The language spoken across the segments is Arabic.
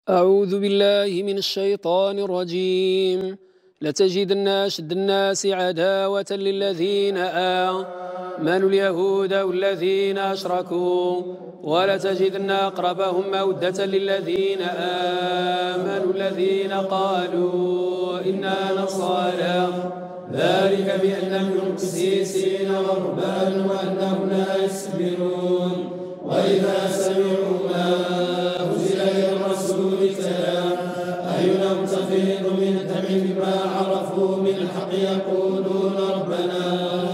أعوذ بالله من الشيطان الرجيم. لتجدن أشد الناس عداوة للذين آمنوا اليهود والذين أشركوا ولتجدن أقربهم مودة للذين آمنوا الذين قالوا إنا نصارى ذلك بأن منهم قسيسين ورهبانا وأنهم لا يستكبرون وإذا سمعوا ما أنزل إلى الرسول تلا أعينهم تفيض من الدمع بما عرفوا من الحق يقولون ربنا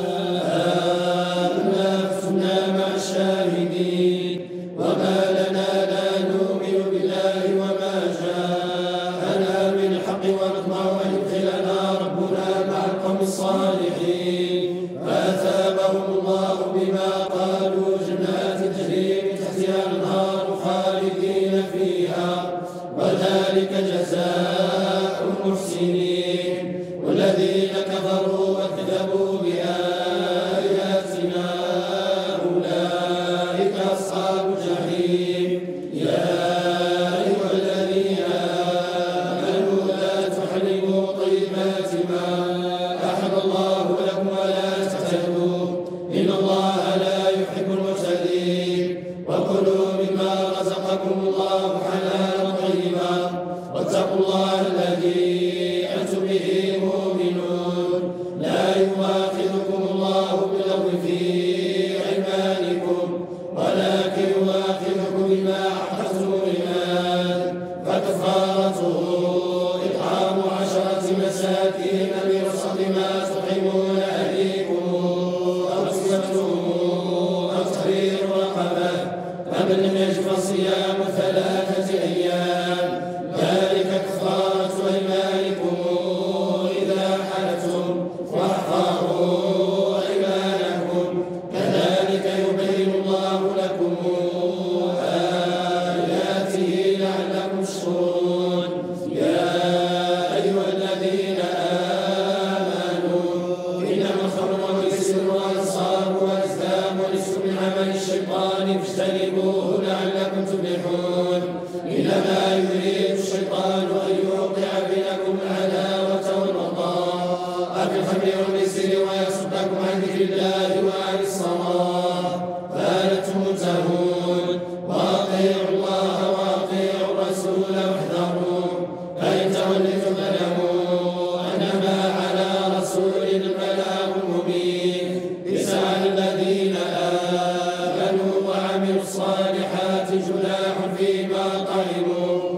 آمنا فاكتبنا مع الشاهدين وما لنا لا نؤمن بالله وما جاءنا من الحق ونطمع أن يدخلنا ربنا مع القوم الصالحين فأثابهم الله بما قالوا جنات تجري من تحتها الأنهار خالدين فيها وذلك جزاء المحسنين والذين كفروا وكذبوا بآياتنا أولئك أصحاب الجحيم يا أيها الذين آمنوا لا تحرموا طيبات ما أحل الله لكم ولا تعتدوا إن الله لا يحب المعتدين وكلوا مما رزقكم الله حلالا طيبا واتقوا الله الذي أنتم به مؤمنون لا يؤاخذكم الله باللغو في أيمانكم ولكن يؤاخذكم بما عقدتم الأيمان فكفارته إطعام 10 مساكين من وسط ما تطعمون أهليكم أو كسوتهم أو تحرير رقبة فمن لم يجد فصيام 3 أيام ذلك كفارة أيمانكم إذا حلفتم واحفظوا أيمانكم كذلك يبين الله لكم آياته لعلكم تشكرون يا أيها الذين آمنوا إنما الخمر والميسر والأنصاب والأزلام والرجس من عمل الشيطان فاجتنبوه لعلكم تفلحون إنما يريد الشيطان أن يوقع بينكم العداوة والبغضاء في الخمر والميسر ويصدكم عن ذكر الله وعن الصلاة فهل أنتم منتهون وأطيعوا الله وأطيعوا الرسول واحذروا فإن توليتم فاعلموا أنما على رسولنا البلاغ المبين لسان الذين آمنوا وعملوا الصالحات جناح فيما طعموا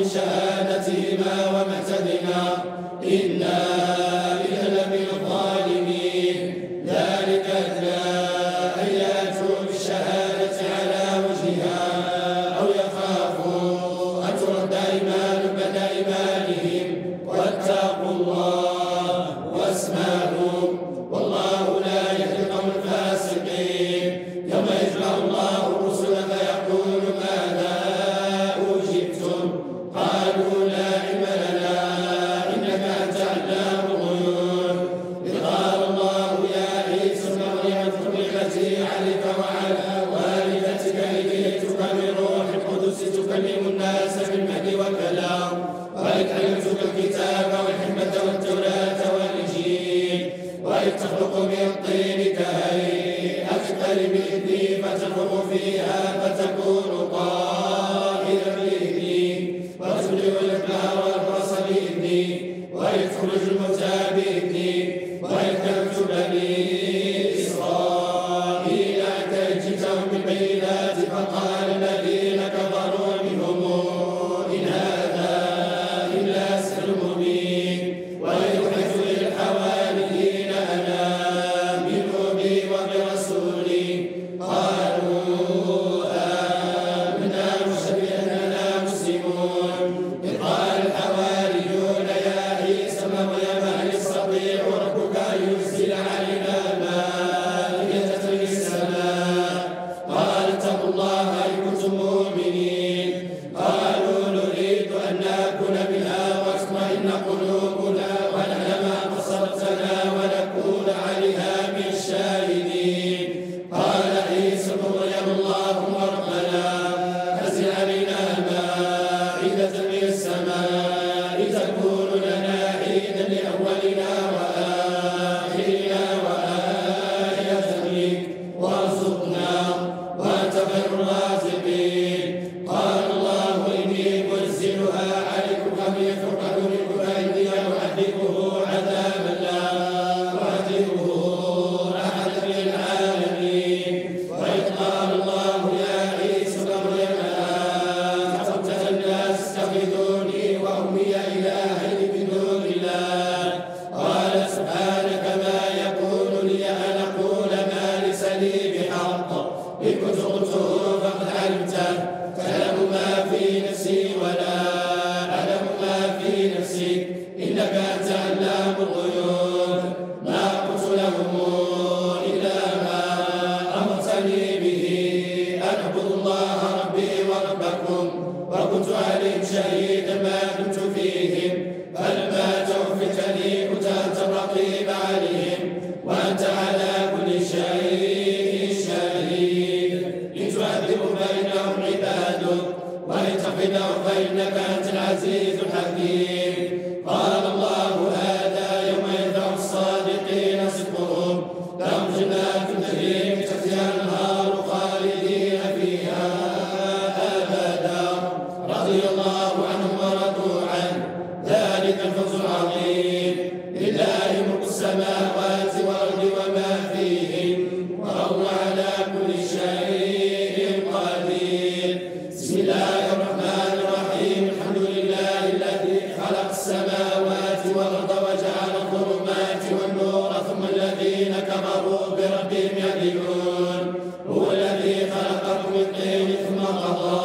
بشهادتهما ومعتدنا إنا إذا لمن الظالمين. ذلك أدنى أن يأتوا بالشهادة على وجهها أو يخافوا أن ترد أيمان بعد أيمانهم واتقوا الله واسمعوا والله لا يهدي القوم الفاسقين. يوم يجمع الله الرسل فيقول ماذا أجبتم قالوا لا علم لنا إنك أنت علام الغيوب. إذ قال الله يا عيسى ابن مريم اذكر نعمتي عليك وعلى والدتك إذ جئتك بروح القدس تكلم الناس بالمهد وكلا وإذ علمتك الكتاب والحكمة والتوراة والإنجيل وإذ تخلق من الطين كهيئة الطير بإذني فتنفخ فيها فتكون طائرا بإذني وتبرئ الأكمه والأبرص بإذني وإذ تخرج الموتى بإذني وإذ كلمت بني إسرائيل عنك إذ جئتهم بالبينات فقال الذين كفروا منهم إن هذا إلا سحر مبين. وإذ أوحيت إلى الحواريين أن آمنوا بي وبرسولي قالوا آمنا واشهد بأننا مسلمون. إذ قال الحواريون يا عيسى ابن مريم هل يستطيع ربك أن ينزل علينا مائدة من السماء قال اتقوا الله إن كنتم مؤمنين. قالوا نريد أن نأكل منها وتطمئن قلوبنا ونعلم أن صدقتنا ونكون عليها من الشاهدين. قال عيسى ابن مريم اللهم ربنا أنزل علينا مائدة من السماء تكون لنا عيدا لأولنا وآخرنا وآية منك وارزقنا وأنت خير الرازقين. قال الله إني منزلها عليكم قبل يفرقه منكم فإني أعذبه عذابا لا أعذبه أحدا من العالمين. وإذ قال الله يا عيسى ابن مريم أأنت قلت للناس اتخذوني وأمي إلهين من دون الله قال سبحانك ما يكون لي أن أقول ما ليس لي بحق إن كنت قلته فقد علمته تعلم ما في نفسي ولا أعلم ما في نفسك إنك أنت علام الغيوب. ما قلت لهم إلا ما أمرتني به أن أعبدوا الله ربي وربكم وكنت عليهم شهيدا ما دمت فيهم فلما توفيتني كنت أنت الرقيب عليهم وأنت على كل شيء شهيد. إن تعذبهم فإنهم عبادك وإن تغفر لهم فإنك أنت العزيز الحكيم. قال الله هذا يوم ينفع الصادقين صدقهم لهم جنات تجري من تحتها الأنهار خالدين فيها أبدا رضي الله عنهم ورضوا عنه ذلك الفوز العظيم. لله ملك السماوات والأرض وما فيهن وهو على كل شيء قدير. بسم الله الرحمن الرحيم الحمد لله الذي خلق السماوات والأرض وجعل الظلمات والنور ثم الذين كفروا بربهم يعدلون. هو الذي خلقكم من طين ثم قضى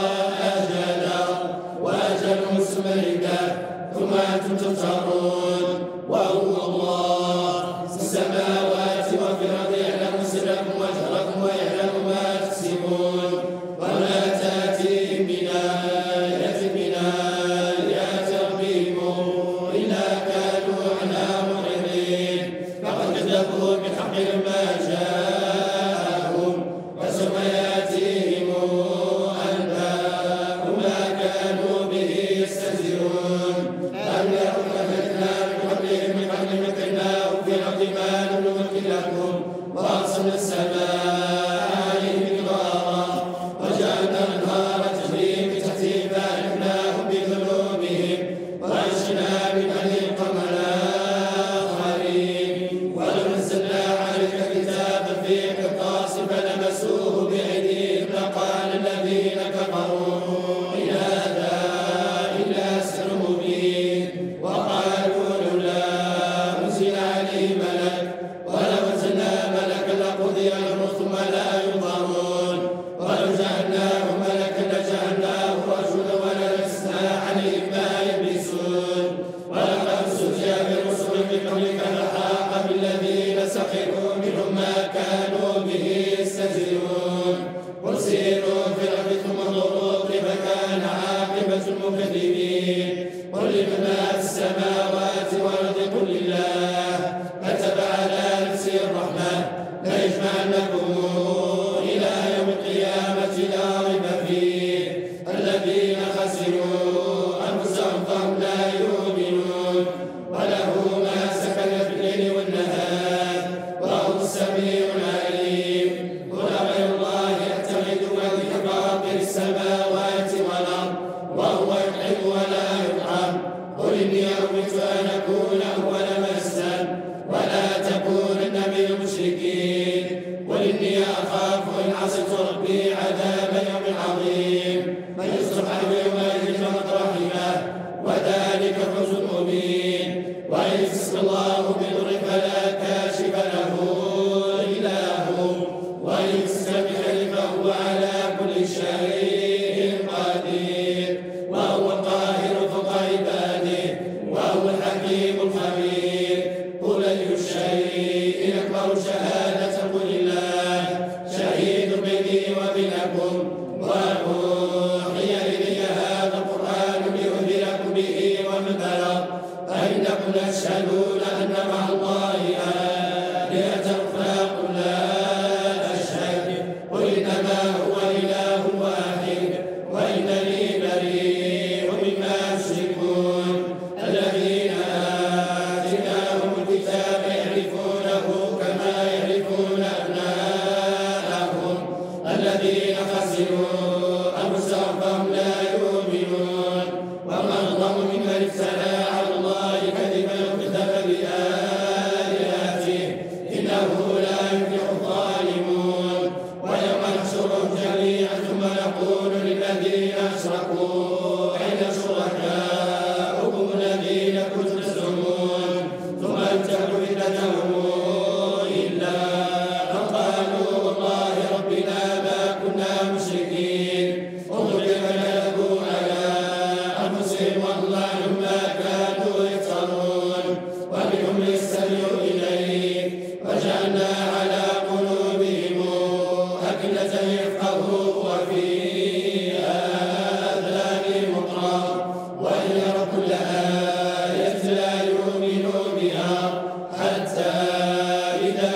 أجلا وأجل مسمى ثم أنتم تمترون. وهو الله في السماوات وفي الأرض يعلم سركم وجهركم ويعلم ما تكسبون. ولا تأتيهم من آية من آيات ربهم إلا كانوا عنها معرضين. فقد كذبوا بالحق لما جاءهم وسوف يأتيهم أنباء ما كانوا به يستهزئون. أم يرون أهلكنا من قبلهم من قبل مكناهم في الأرض ما لم نمكن لكم وأرسلنا السماء أخاف إن عصيت ربي عذاب يوم عظيم من يصرف عنه يومئذ فقد رحمه وذلك الفوز المبين وإن يمسسك الله بضر فلا كاشف له إلا هو وإن يمسسك بخير فهو على كل شيء قدير وهو القاهر فوق عباده وهو الحكيم الخبير قل أي شيء أكبر شهادة قل الله شهيد بيني وبينكم وأوحي إلي هذا القرآن لأنذركم به ومن بلغ أئنكم تشهدون أن مع الله آلهة أخرى قل لا أشهد قل إنما هو إله واحد وإنني بريء مما تشركون الذين آتيناهم الكتاب يعرفونه كما يعرفون أبناءهم الذين خسروا أنفسهم فهم لا يؤمنون ومن أظلم ممن افترى على الله كذبا وكذب بآياته إنه لا يفلح الظالمون ويوم نحشرهم جميعا ثم نقول للذين أشركوا أين شركاؤكم الذين كنتم تزعمون ثم يفتحوا فتنتهم إلا أن قالوا والله ربنا ما كنا مشركين انظر كيف كذبوا على أنفسهم وأضل عنهم ما كانوا يفترون ومنهم من يستمع إليك وجعلنا على قلوبهم أكنة يفقهوا وفي آذانهم وقرا وإن يروا كل آية لا يؤمنوا بها حتى إذا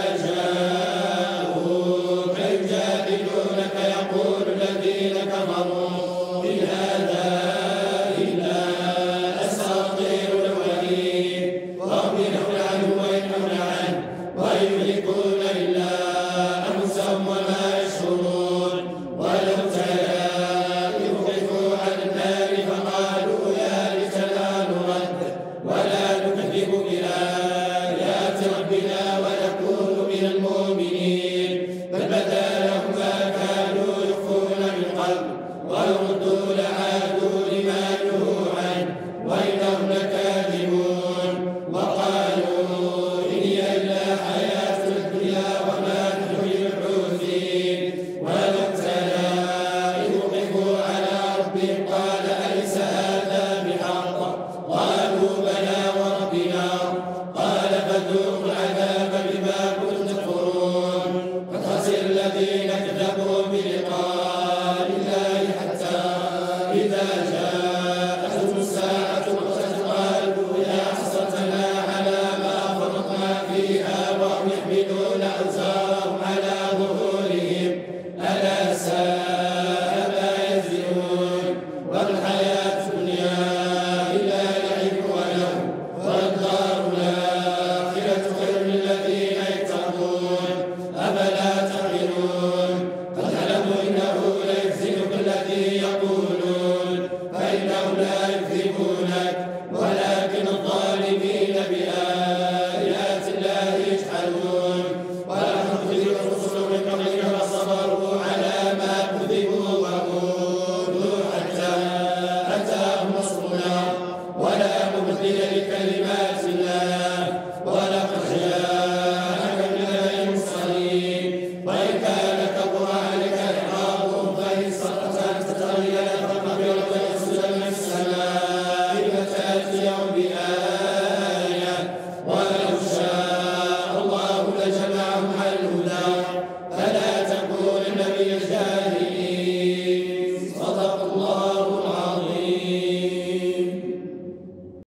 جاءوك يجادلونك يقول الذين كفروا إن هذا إلا أساطير الأولين وهم ينهون عنه وينهون عنه ويملكون إلا أنفسهم وما يشعرون ولو ترى إذ وقفوا على النار فقالوا يا ليتنا نرد ولا نكذب بآيات ربنا ونكون من المؤمنين بل بدا لهم ما كانوا يخفون من قبل ولو ردوا لعادوا لما نهوا عنه وإنهم لكاذبون وقالوا إن هي إلا حياتنا الدنيا وما نحن بمبعوثين ولو ترى إذ وقفوا على ربهم قال أليس هذا بحق قالوا بلى وربنا قال فذوقوا العذاب بما كنتم تكفرون قد خسر الذين